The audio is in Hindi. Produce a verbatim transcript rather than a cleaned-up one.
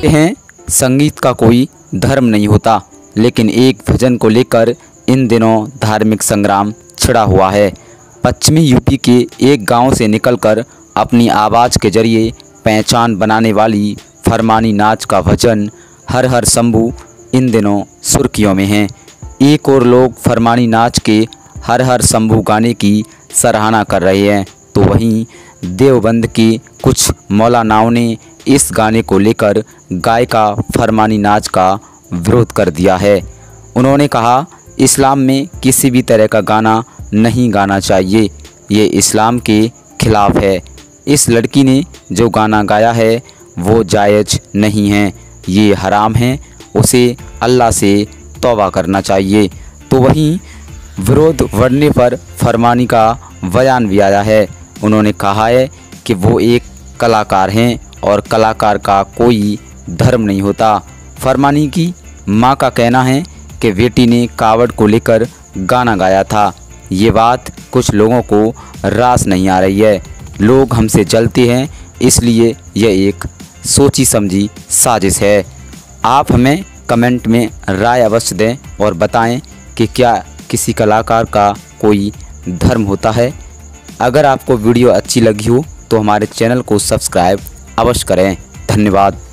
हैं संगीत का कोई धर्म नहीं होता, लेकिन एक भजन को लेकर इन दिनों धार्मिक संग्राम छिड़ा हुआ है। पश्चिमी यूपी के एक गांव से निकलकर अपनी आवाज़ के जरिए पहचान बनाने वाली फरमानी नाच का भजन हर हर शंभू इन दिनों सुर्खियों में है। एक और लोग फरमानी नाच के हर हर शंभू गाने की सराहना कर रहे हैं, तो वहीं देवबंद के कुछ मौलानाओं ने इस गाने को लेकर गायिका फरमानी नाच का विरोध कर दिया है। उन्होंने कहा, इस्लाम में किसी भी तरह का गाना नहीं गाना चाहिए, ये इस्लाम के खिलाफ है। इस लड़की ने जो गाना गाया है वो जायज़ नहीं है, ये हराम है, उसे अल्लाह से तौबा करना चाहिए। तो वहीं विरोध बढ़ने पर फरमानी का बयान भी आया है। उन्होंने कहा है कि वो एक कलाकार हैं और कलाकार का कोई धर्म नहीं होता। फरमानी की मां का कहना है कि बेटी ने कावड़ को लेकर गाना गाया था। ये बात कुछ लोगों को रास नहीं आ रही है। लोग हमसे जलते हैं, इसलिए यह एक सोची समझी साजिश है। आप हमें कमेंट में राय अवश्य दें और बताएं कि क्या किसी कलाकार का कोई धर्म होता है। अगर आपको वीडियो अच्छी लगी हो तो हमारे चैनल को सब्सक्राइब अवश्य करें। धन्यवाद।